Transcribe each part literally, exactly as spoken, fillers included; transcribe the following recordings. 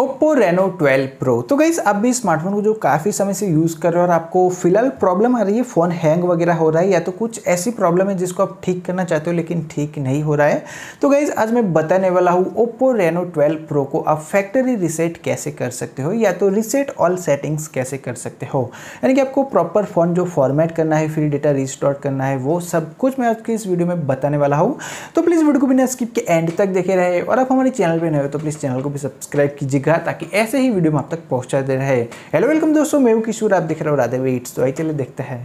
Oppo Reno twelve Pro। तो guys आप भी स्मार्टफोन को जो काफ़ी समय से यूज़ कर रहे हो और आपको फिलहाल प्रॉब्लम आ रही है, फ़ोन हैंग वगैरह हो रहा है या तो कुछ ऐसी प्रॉब्लम है जिसको आप ठीक करना चाहते हो लेकिन ठीक नहीं हो रहा है, तो गाइस आज मैं बताने वाला हूँ Oppo Reno ट्वेल्व Pro को आप फैक्ट्री रीसेट कैसे कर सकते हो या तो रीसेट ऑल सेटिंग्स कैसे कर सकते हो। यानी कि आपको प्रॉपर फ़ोन जो फॉर्मेट करना है, फिर डेटा रिस्टोर करना है, वो सब कुछ मैं आज की इस वीडियो में बताने वाला हूँ। तो प्लीज़ वीडियो को बिना स्किप के एंड तक देखे रहे और आप हमारे चैनल पर नए हो तो प्लीज़ चैनल को भी सब्सक्राइब कीजिएगा ताकि ऐसे ही वीडियो में आप तक पहुंचा दे रहे। हेलो वेलकम दोस्तों, मैं हूं किशोर, आप देख रहे हो राधे वेट्स। तो आइए चलिए देखते हैं।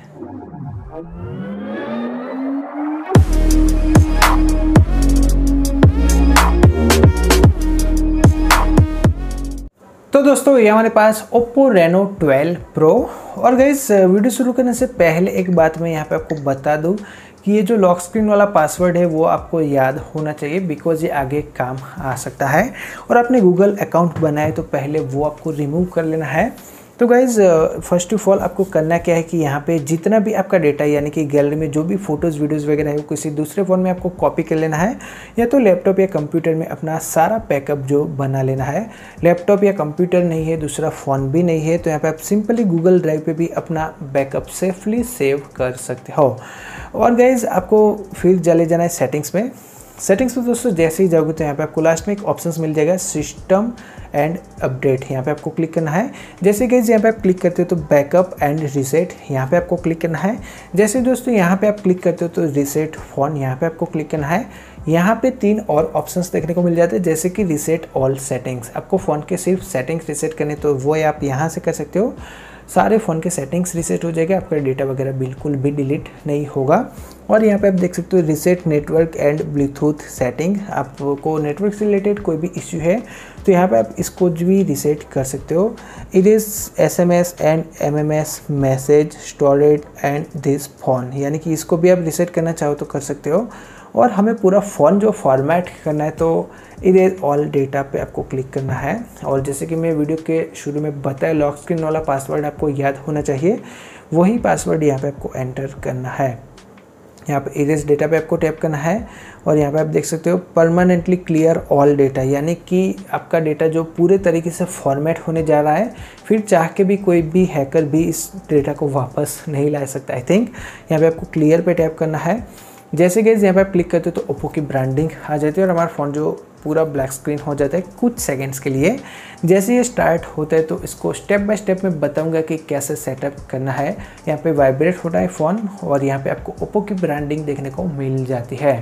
तो दोस्तों ये हमारे पास Oppo Reno ट्वेल्व Pro। और गाइस वीडियो शुरू करने से पहले एक बात मैं यहाँ पे आपको बता दूँ कि ये जो लॉक स्क्रीन वाला पासवर्ड है वो आपको याद होना चाहिए, बिकॉज ये आगे काम आ सकता है। और आपने गूगल अकाउंट बनाए तो पहले वो आपको रिमूव कर लेना है। तो गाइज़ फर्स्ट ऑफ ऑल आपको करना क्या है कि यहाँ पे जितना भी आपका डेटा यानी कि गैलरी में जो भी फ़ोटोज़ वीडियोज़ वगैरह है वो किसी दूसरे फ़ोन में आपको कॉपी कर लेना है या तो लैपटॉप या कंप्यूटर में अपना सारा बैकअप जो बना लेना है। लैपटॉप या कंप्यूटर नहीं है, दूसरा फ़ोन भी नहीं है, तो यहाँ पे आप सिंपली गूगल ड्राइव पे भी अपना बैकअप सेफली सेव कर सकते हो। और गाइज़ आपको फिर चले जाना है सेटिंग्स में। सेटिंग्स में दोस्तों जैसे ही जाओगे तो यहाँ पे आपको लास्ट में एक ऑप्शंस मिल जाएगा सिस्टम एंड अपडेट, यहाँ पे आपको क्लिक करना है। जैसे गाइस यहाँ पे आप क्लिक करते हो तो बैकअप एंड रीसेट यहाँ पे आपको क्लिक करना है। जैसे दोस्तों यहाँ पे आप क्लिक करते हो तो रीसेट फ़ोन यहाँ पे आपको क्लिक करना है। यहाँ पे तीन और ऑप्शंस देखने को मिल जाते हैं जैसे कि रीसेट ऑल सेटिंग्स, आपको फ़ोन के सिर्फ सेटिंग्स रीसेट करने तो वो आप यहाँ से कर सकते हो। सारे फ़ोन के सेटिंग्स रीसेट हो जाएगा, आपका डेटा वगैरह बिल्कुल भी डिलीट नहीं होगा। और यहाँ पे आप देख सकते हो reset network and Bluetooth setting, आपको नेटवर्क से रिलेटेड कोई भी इश्यू है तो यहाँ पे आप इसको भी रीसेट कर सकते हो। It is S M S and M M S message storage and this phone, यानी कि इसको भी आप रीसेट करना चाहो तो कर सकते हो। और हमें पूरा फ़ोन जो फॉर्मेट करना है तो इरेज ऑल डेटा पे आपको क्लिक करना है। और जैसे कि मैं वीडियो के शुरू में बताया, लॉक स्क्रीन वाला पासवर्ड आपको याद होना चाहिए, वही पासवर्ड यहाँ पे आपको एंटर करना है। यहाँ पे इरेज डेटा पे आपको टैप करना है और यहाँ पे आप देख सकते हो परमानेंटली क्लियर ऑल डेटा, यानी कि आपका डेटा जो पूरे तरीके से फॉर्मेट होने जा रहा है, फिर चाह के भी कोई भी हैकर भी इस डेटा को वापस नहीं ला सकता। आई थिंक यहाँ पे आपको क्लियर पे टैप करना है। जैसे कि यहाँ पे आप क्लिक करते हो तो ओप्पो की ब्रांडिंग आ जाती है और हमारा फ़ोन जो पूरा ब्लैक स्क्रीन हो जाता है कुछ सेकंड्स के लिए। जैसे ये स्टार्ट होता है तो इसको स्टेप बाय स्टेप मैं बताऊंगा कि कैसे सेटअप करना है। यहाँ पे वाइब्रेट होता है फ़ोन और यहाँ पे आपको ओप्पो की ब्रांडिंग देखने को मिल जाती है।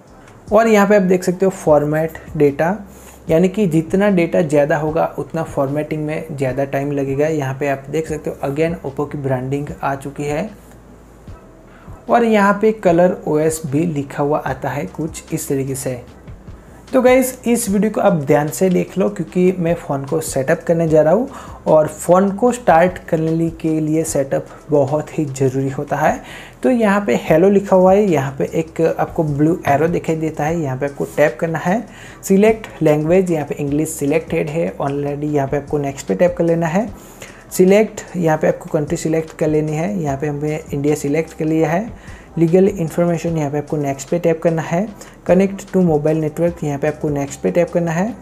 और यहाँ पे आप देख सकते हो फॉर्मेट डेटा, यानी कि जितना डेटा ज़्यादा होगा उतना फॉर्मेटिंग में ज़्यादा टाइम लगेगा। यहाँ पे आप देख सकते हो अगेन ओप्पो की ब्रांडिंग आ चुकी है और यहाँ पे कलर ओएस भी लिखा हुआ आता है कुछ इस तरीके से। तो गाइज़ इस वीडियो को आप ध्यान से देख लो क्योंकि मैं फ़ोन को सेटअप करने जा रहा हूँ और फ़ोन को स्टार्ट करने के लिए सेटअप बहुत ही ज़रूरी होता है। तो यहाँ पे हेलो लिखा हुआ है, यहाँ पे एक आपको ब्लू एरो दिखाई देता है, यहाँ पे आपको टैप करना है। सिलेक्ट लैंग्वेज, यहाँ पे इंग्लिश सिलेक्टेड है ऑलरेडी, यहाँ पे आपको नेक्स्ट पे टैप कर लेना है। सिलेक्ट, यहाँ पे आपको कंट्री सिलेक्ट कर लेनी है, यहाँ पे हमने इंडिया सिलेक्ट कर लिया है। लीगल इन्फॉर्मेशन, यहाँ पे आपको नेक्स्ट पे टैप करना है। कनेक्ट टू मोबाइल नेटवर्क, यहाँ पे आपको नेक्स्ट पे टैप करना है।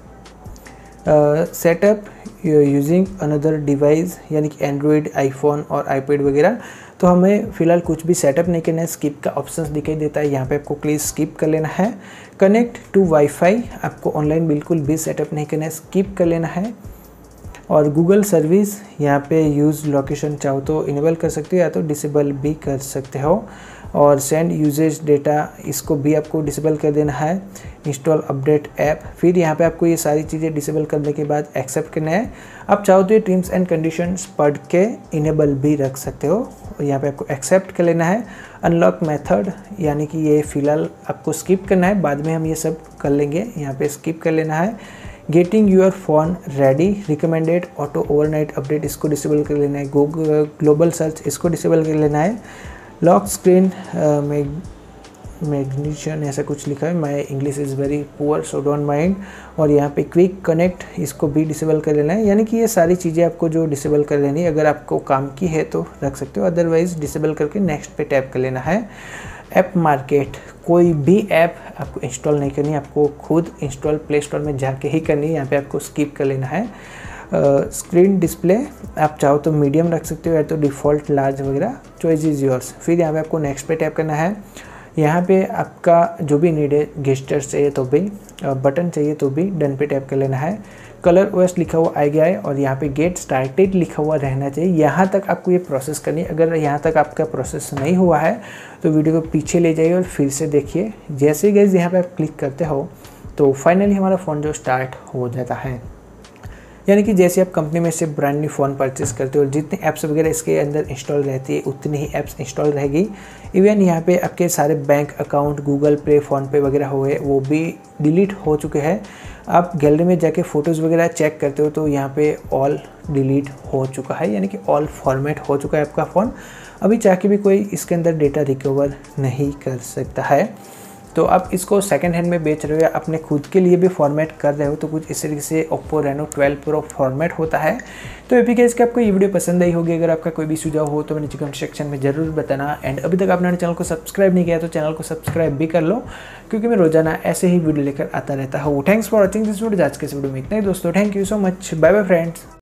सेटअप यूजिंग अनदर डिवाइस, यानी कि एंड्रॉयड, आईफोन और आईपैड वगैरह, तो हमें फ़िलहाल कुछ भी सेटअप नहीं करना है। स्किप का ऑप्शन दिखाई देता है, यहाँ पे आपको प्लीज़ स्किप कर लेना है। कनेक्ट टू वाईफाई, आपको ऑनलाइन बिल्कुल भी सेटअप नहीं करना है, स्किप कर लेना है। और गूगल सर्विस, यहाँ पे यूज़ लोकेशन चाहो तो इनेबल कर सकते हो या तो डिसेबल भी कर सकते हो। और सेंड यूजेज डेटा, इसको भी आपको डिसेबल कर देना है। इंस्टॉल अपडेट ऐप, फिर यहाँ पे आपको ये सारी चीज़ें डिसेबल करने के बाद एक्सेप्ट करना है। आप चाहो तो ये टर्म्स एंड कंडीशंस पढ़ के इनेबल भी रख सकते हो और यहाँ पे आपको एक्सेप्ट कर लेना है। अनलॉक मेथड, यानी कि ये फ़िलहाल आपको स्किप करना है, बाद में हम ये सब कर लेंगे, यहाँ पे स्किप कर लेना है। Getting your phone ready, recommended auto overnight update, इसको डिसेबल कर लेना है। गूगल ग्लोबल सर्च, इसको डिसेबल कर लेना है। लॉक स्क्रीन मैग्नीशियन ऐसा कुछ लिखा है, my English is very poor so don't mind. और यहाँ पे क्विक कनेक्ट, इसको भी डिसेबल कर लेना है। यानी कि ये सारी चीज़ें आपको जो डिसेबल कर लेनी है, अगर आपको काम की है तो रख सकते हो, अदरवाइज़ डिसेबल करके नेक्स्ट पे टैप कर लेना है। ऐप मार्केट कोई भी ऐप आपको इंस्टॉल नहीं करनी है, आपको खुद इंस्टॉल प्ले स्टोर में जाके ही करनी है। यहाँ पे आपको स्किप कर लेना है। स्क्रीन डिस्प्ले आप चाहो तो मीडियम रख सकते हो या तो डिफ़ॉल्ट लार्ज वगैरह, चॉइस इज़ योर्स। फिर यहाँ पे आपको नेक्स्ट पे टैप करना है। यहाँ पे आपका जो भी नीड है, गेस्टर्स चाहिए तो भी, बटन चाहिए तो भी डन पे टैप कर लेना है। कलर ओएस लिखा हुआ आ गया है और यहाँ पे गेट स्टार्टेड लिखा हुआ रहना चाहिए। यहाँ तक आपको ये प्रोसेस करनी है। अगर यहाँ तक आपका प्रोसेस नहीं हुआ है तो वीडियो को पीछे ले जाइए और फिर से देखिए। जैसे ही गाइस यहाँ पे आप क्लिक करते हो तो फाइनली हमारा फ़ोन जो स्टार्ट हो जाता है। यानी कि जैसे आप कंपनी में से ब्रांड न्यू फ़ोन परचेस करते हो, जितनी ऐप्स वगैरह इसके अंदर इंस्टॉल रहती है उतनी ही ऐप्स इंस्टॉल रहेगी। इवन यहाँ पे आपके सारे bank account, Google Pay, PhonePe वगैरह हुए वो भी डिलीट हो चुके हैं। आप गैलरी में जाके फ़ोटोज़ वगैरह चेक करते हो तो यहाँ पे ऑल डिलीट हो चुका है, यानी कि ऑल फॉर्मेट हो चुका है आपका फ़ोन। अभी चाह के भी कोई इसके अंदर डेटा रिकवर नहीं कर सकता है। तो आप इसको सेकंड हैंड में बेच रहे हो या अपने खुद के लिए भी फॉर्मेट कर रहे हो तो कुछ इस तरीके से Oppo Reno twelve pro format होता है। तो एपी केस के आपको ये वीडियो पसंद आई होगी। अगर आपका कोई भी सुझाव हो तो नीचे कमेंट सेक्शन में ज़रूर बताना। एंड अभी तक आपने चैनल को सब्सक्राइब नहीं किया तो चैनल को सब्सक्राइब भी कर लो, क्योंकि मैं रोजाना ऐसे ही वीडियो लेकर आता रहता हूँ। Thanks for watching this video. आज के इस वीडियो में इतना ही दोस्तों। Thank you so much. Bye bye friends.